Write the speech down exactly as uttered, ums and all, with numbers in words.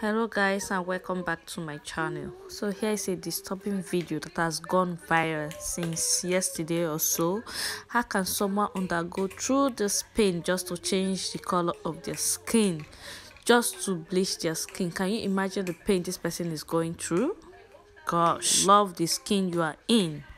Hello guys and welcome back to my channel. So here is a disturbing video that has gone viral since yesterday or so. How can someone undergo through this pain just to change the color of their skin, just to bleach their skin? Can you imagine the pain this person is going through? Gosh, love the skin you are in.